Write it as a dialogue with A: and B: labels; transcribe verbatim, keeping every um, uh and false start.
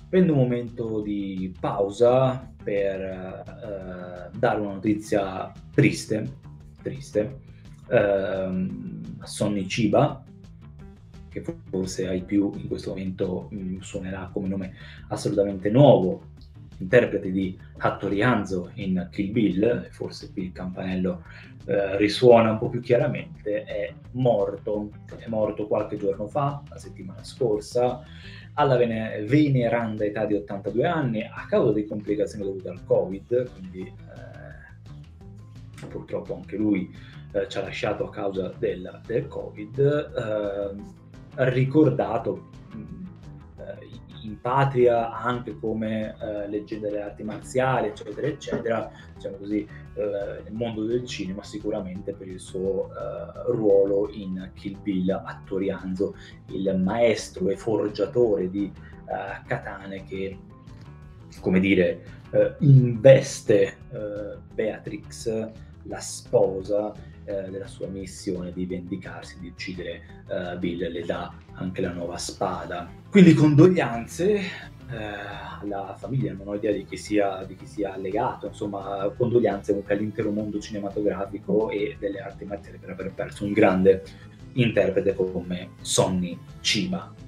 A: Prendo un momento di pausa per eh, dare una notizia triste, triste. Ehm, Sonny Chiba, che forse ai più in questo momento mh, suonerà come nome assolutamente nuovo, interprete di Hattori Hanzo in Kill Bill, forse qui il campanello eh, risuona un po' più chiaramente, è morto, è morto qualche giorno fa, la settimana scorsa, alla vene- veneranda età di ottantadue anni, a causa di complicazioni dovute al Covid, quindi eh, purtroppo anche lui eh, ci ha lasciato a causa del, del Covid, eh, ricordato mh, eh, in patria anche come eh, leggenda delle arti marziali, eccetera, eccetera, diciamo così, eh, nel mondo del cinema, sicuramente per il suo eh, ruolo in Kill Bill, Hattori Hanzo, il maestro e forgiatore di eh, katane che, come dire, eh, investe eh, Beatrix, la sposa, eh, della sua missione di vendicarsi, di uccidere eh, Bill, le dà anche la nuova spada. Quindi condoglianze eh, alla famiglia, non ho idea di chi sia, di chi sia legato, insomma, condoglianze comunque all'intero mondo cinematografico e delle arti marziali per aver perso un grande interprete come Sonny Chiba.